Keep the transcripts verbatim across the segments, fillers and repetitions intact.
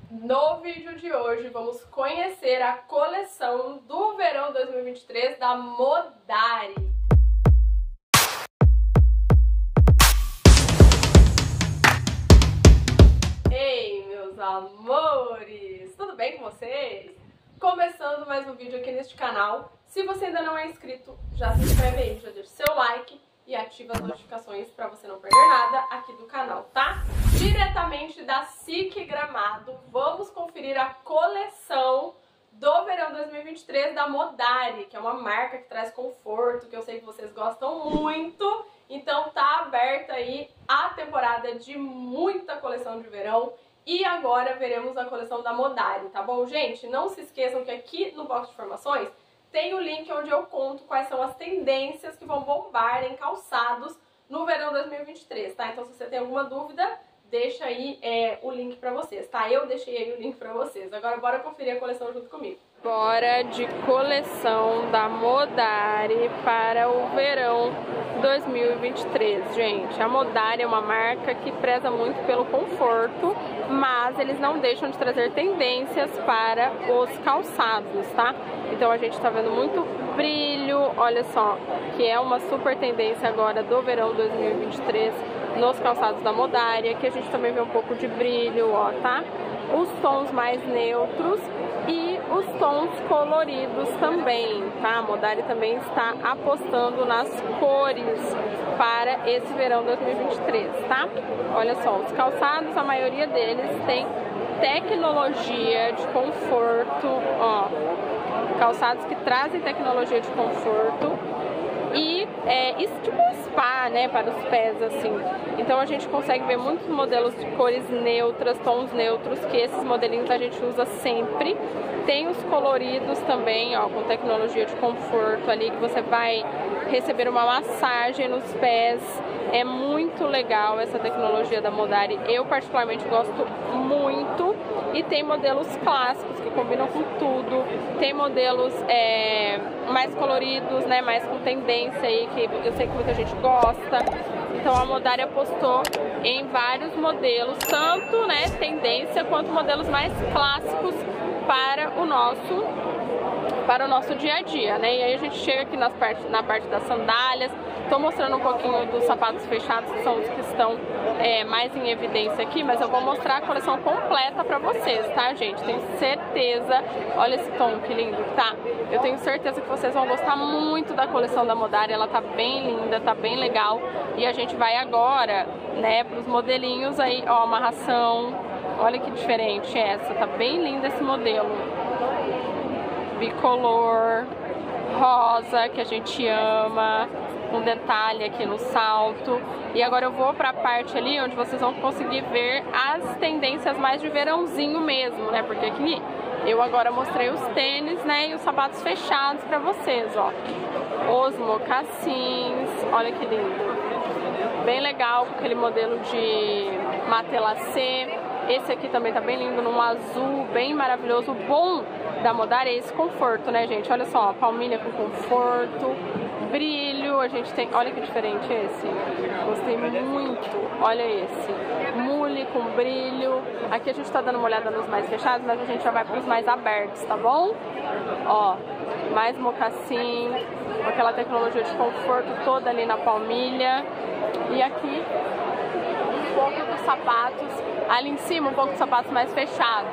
No vídeo de hoje vamos conhecer a coleção do verão dois mil e vinte e três da Modari. Ei, meus amores! Tudo bem com vocês? Começando mais um vídeo aqui neste canal. Se você ainda não é inscrito, já se inscreve aí, já deixa seu like e ativa as notificações para você não perder nada aqui do canal, tá? Diretamente da S I C Gramado, vamos conferir a coleção do verão dois mil e vinte e três da Modari, que é uma marca que traz conforto, que eu sei que vocês gostam muito. Então tá aberta aí a temporada de muita coleção de verão. E agora veremos a coleção da Modari, tá bom, gente? Não se esqueçam que aqui no box de informações tem o link onde eu conto quais são as tendências que vão bombar em calçados no verão dois mil e vinte e três, tá? Então se você tem alguma dúvida, deixa aí é, o link pra vocês, tá? Eu deixei aí o link pra vocês. Agora bora conferir a coleção junto comigo. Bora de coleção da Modari para o verão dois mil e vinte e três, gente. A Modari é uma marca que preza muito pelo conforto, mas eles não deixam de trazer tendências para os calçados, tá? Então a gente tá vendo muito brilho, olha só, que é uma super tendência agora do verão dois mil e vinte e três nos calçados da Modari. Aqui a gente também vê um pouco de brilho, ó, tá? Os tons mais neutros e os tons coloridos também, tá? A Modari também está apostando nas cores para esse verão dois mil e vinte e três, tá? Olha só, os calçados, a maioria deles tem tecnologia de conforto, ó. Calçados que trazem tecnologia de conforto e é, isso tipo um spa, né, para os pés, assim. Então a gente consegue ver muitos modelos de cores neutras, tons neutros, que esses modelinhos a gente usa sempre. Tem os coloridos também, ó, com tecnologia de conforto ali, que você vai receber uma massagem nos pés. É muito legal essa tecnologia da Modari, eu particularmente gosto muito. E tem modelos clássicos que combinam com tudo, tem modelos é, mais coloridos, né, mais com tendência aí, que eu sei que muita gente gosta. Então a Modari apostou em vários modelos, tanto, né, tendência quanto modelos mais clássicos para o nosso para o nosso dia a dia, né? E aí a gente chega aqui nas parte, na parte das sandálias. Tô mostrando um pouquinho dos sapatos fechados, que são os que estão é, mais em evidência aqui, mas eu vou mostrar a coleção completa pra vocês, tá, gente? Tenho certeza, olha esse tom que lindo, tá? Eu tenho certeza que vocês vão gostar muito da coleção da Modari, ela tá bem linda, tá bem legal. E a gente vai agora, né, pros modelinhos aí, ó, amarração, olha que diferente essa, tá bem linda esse modelo. Bicolor, rosa, que a gente ama, um detalhe aqui no salto. E agora eu vou pra parte ali onde vocês vão conseguir ver as tendências mais de verãozinho mesmo, né? Porque aqui eu agora mostrei os tênis, né? E os sapatos fechados pra vocês, ó. Os mocassins, olha que lindo. Bem legal, com aquele modelo de matelacê. Esse aqui também tá bem lindo, num azul bem maravilhoso. O bom da Modari é esse conforto, né, gente? Olha só, palmilha com conforto, brilho, a gente tem... Olha que diferente esse. Gostei muito. Olha esse. Mule com brilho. Aqui a gente tá dando uma olhada nos mais fechados, mas a gente já vai pros mais abertos, tá bom? Ó, mais mocassim, com aquela tecnologia de conforto toda ali na palmilha. E aqui, um pouco dos sapatos, ali em cima, um pouco dos sapatos mais fechados.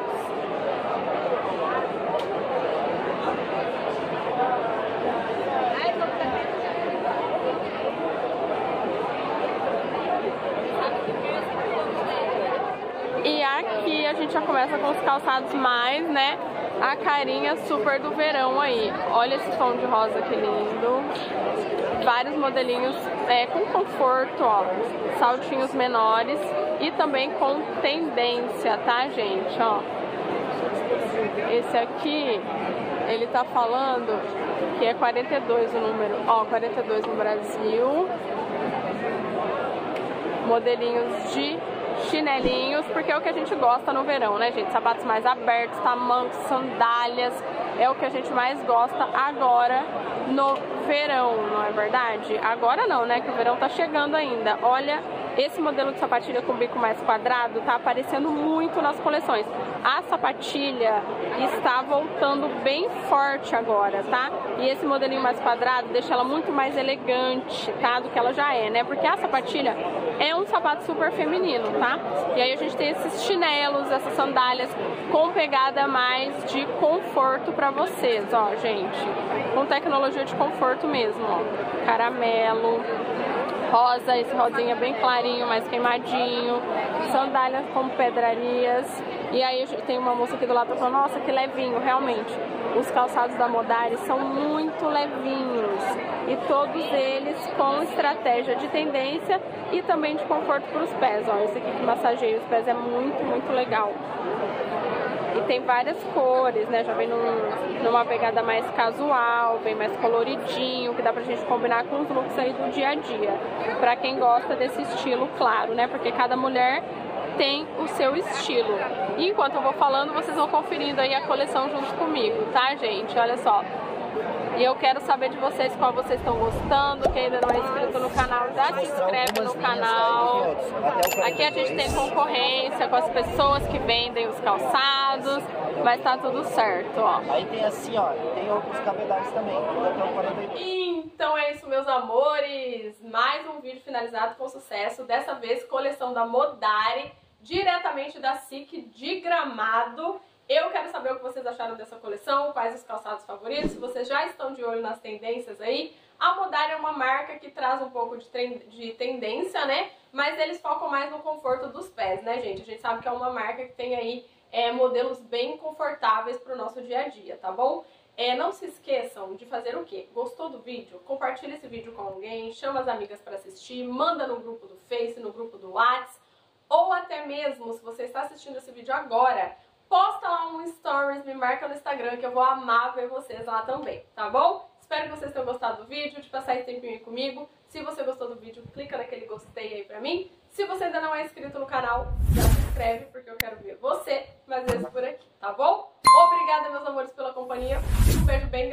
E aqui a gente já começa com os calçados mais, né, a carinha super do verão aí. Olha esse tom de rosa que lindo. Vários modelinhos é, com conforto, ó, saltinhos menores e também com tendência, tá, gente, ó. Esse aqui, ele tá falando que é quarenta e dois o número, ó, quarenta e dois no Brasil. Modelinhos de chinelinhos, porque é o que a gente gosta no verão, né, gente? Sapatos mais abertos, tamancos, sandálias, é o que a gente mais gosta agora no verão, não é verdade? Agora não, né, que o verão tá chegando ainda. Olha, esse modelo de sapatilha com bico mais quadrado tá aparecendo muito nas coleções. A sapatilha está voltando bem forte agora, tá? E esse modelinho mais quadrado deixa ela muito mais elegante, tá? Do que ela já é, né? Porque a sapatilha é um sapato super feminino, tá? E aí a gente tem esses chinelos, essas sandálias com pegada mais de conforto pra vocês, ó, gente. Com tecnologia de conforto mesmo, ó. Caramelo, rosa, esse rosinha bem clarinho, mais queimadinho, sandálias com pedrarias. E aí tem uma moça aqui do lado que falou, nossa, que levinho, realmente. Os calçados da Modari são muito levinhos e todos eles com estratégia de tendência e também de conforto para os pés. Ó, esse aqui que massageia os pés é muito, muito legal. E tem várias cores, né? Já vem num, numa pegada mais casual, vem mais coloridinho, que dá pra gente combinar com os looks aí do dia a dia. Pra quem gosta desse estilo, claro, né? Porque cada mulher tem o seu estilo. E enquanto eu vou falando, vocês vão conferindo aí a coleção junto comigo, tá, gente? Olha só. E eu quero saber de vocês qual vocês estão gostando. Quem ainda não é inscrito no canal, já se inscreve no canal. Aqui a gente tem concorrência com as pessoas que vendem os calçados, mas tá tudo certo, ó. Aí tem assim, ó, tem outros cabedais também. Então é isso, meus amores. Mais um vídeo finalizado com sucesso. Dessa vez, coleção da Modari, diretamente da S I C de Gramado. Eu quero saber o que vocês acharam dessa coleção, quais os calçados favoritos, se vocês já estão de olho nas tendências aí. A Modari é uma marca que traz um pouco de, de tendência, né? Mas eles focam mais no conforto dos pés, né, gente? A gente sabe que é uma marca que tem aí é, modelos bem confortáveis para o nosso dia a dia, tá bom? É, não se esqueçam de fazer o quê? Gostou do vídeo? Compartilha esse vídeo com alguém, chama as amigas para assistir, manda no grupo do Face, no grupo do WhatsApp, ou até mesmo, se você está assistindo esse vídeo agora, posta lá um stories, me marca no Instagram que eu vou amar ver vocês lá também, tá bom? Espero que vocês tenham gostado do vídeo, de passar esse tempinho aí comigo. Se você gostou do vídeo, clica naquele gostei aí pra mim. Se você ainda não é inscrito no canal, já se inscreve, porque eu quero ver você mais vezes por aqui, tá bom? Obrigada, meus amores, pela companhia. Um beijo bem